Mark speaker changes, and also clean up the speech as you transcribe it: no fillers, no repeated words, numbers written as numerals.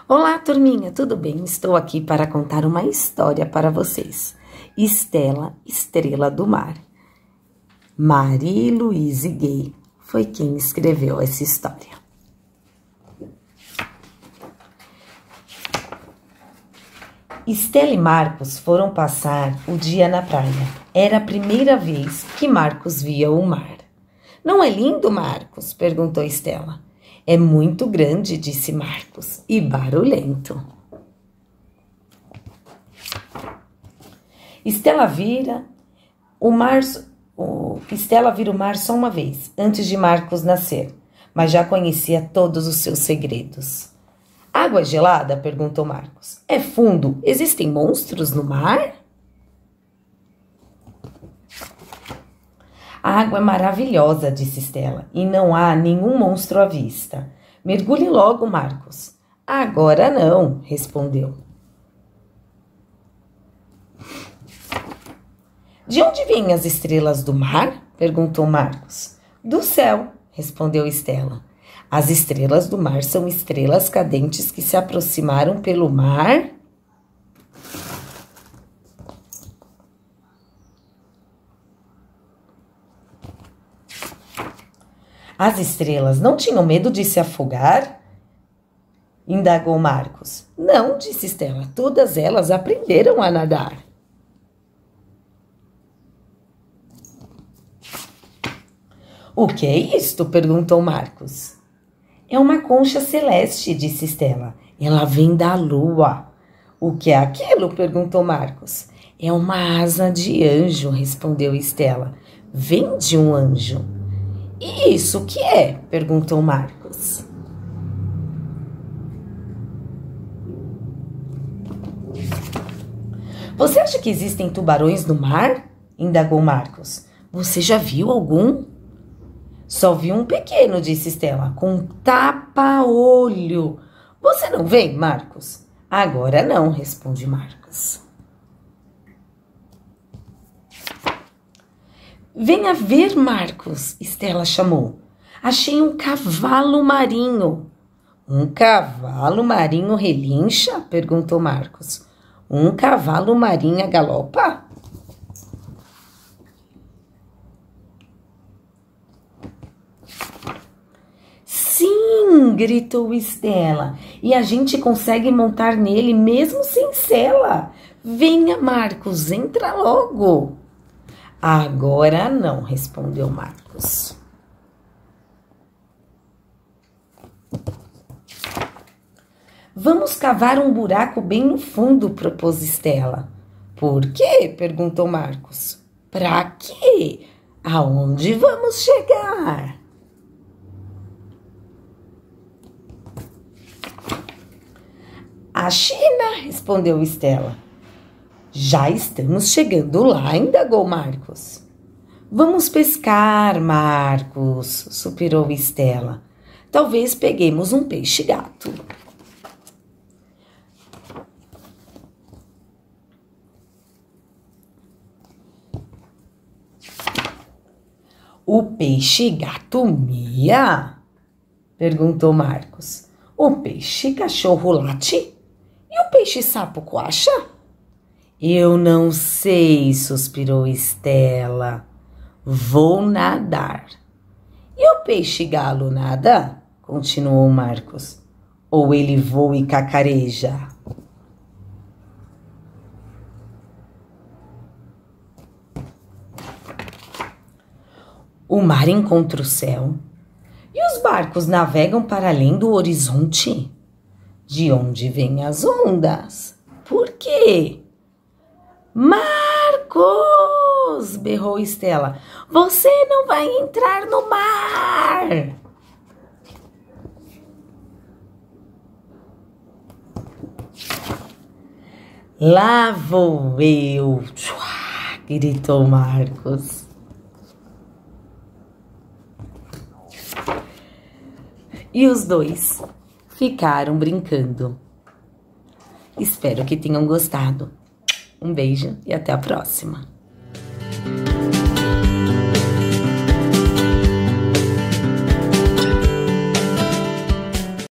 Speaker 1: Olá, turminha, tudo bem? Estou aqui para contar uma história para vocês. Estela, Estrela do Mar. Marie-Louise Gay foi quem escreveu essa história. Estela e Marcos foram passar o dia na praia. Era a primeira vez que Marcos via o mar. Não é lindo, Marcos? Perguntou Estela. É muito grande, disse Marcos, e barulhento. Estela vira o mar só uma vez, antes de Marcos nascer, mas já conhecia todos os seus segredos. Água gelada? Perguntou Marcos. É fundo? Existem monstros no mar? A água é maravilhosa, disse Estela, e não há nenhum monstro à vista. Mergulhe logo, Marcos. Agora não, respondeu. De onde vêm as estrelas do mar? Perguntou Marcos. Do céu, respondeu Estela. As estrelas do mar são estrelas cadentes que se aproximaram pelo mar. As estrelas não tinham medo de se afogar? Indagou Marcos. Não, disse Estela, todas elas aprenderam a nadar. O que é isto? Perguntou Marcos. É uma concha celeste, disse Estela. Ela vem da lua. O que é aquilo? Perguntou Marcos. É uma asa de anjo, respondeu Estela. Vem de um anjo. E isso o que é? Perguntou Marcos. Você acha que existem tubarões no mar? Indagou Marcos. Você já viu algum? Só vi um pequeno, disse Estela, com tapa-olho. Você não vê, Marcos? Agora não, responde Marcos. Venha ver, Marcos, Estela chamou. Achei um cavalo marinho. Um cavalo marinho relincha? Perguntou Marcos. Um cavalo marinho galopa? Sim, gritou Estela. E a gente consegue montar nele mesmo sem sela. Venha, Marcos, entra logo. Agora não, respondeu Marcos. Vamos cavar um buraco bem no fundo, propôs Estela. Por quê? Perguntou Marcos. Pra quê? Aonde vamos chegar? A China, respondeu Estela. Já estamos chegando lá, indagou Marcos. Vamos pescar, Marcos, suspirou Estela. Talvez peguemos um peixe-gato. O peixe-gato mia? Perguntou Marcos. O peixe-cachorro late? E o peixe-sapo coacha? Eu não sei, suspirou Estela. Vou nadar. E o peixe-galo nada? Continuou Marcos. Ou ele voa e cacareja? O mar encontra o céu. E os barcos navegam para além do horizonte? De onde vêm as ondas? Por quê? Marcos! Berrou Estela. Você não vai entrar no mar! Lá vou eu! Gritou Marcos. E os dois ficaram brincando. Espero que tenham gostado. Um beijo e até a próxima.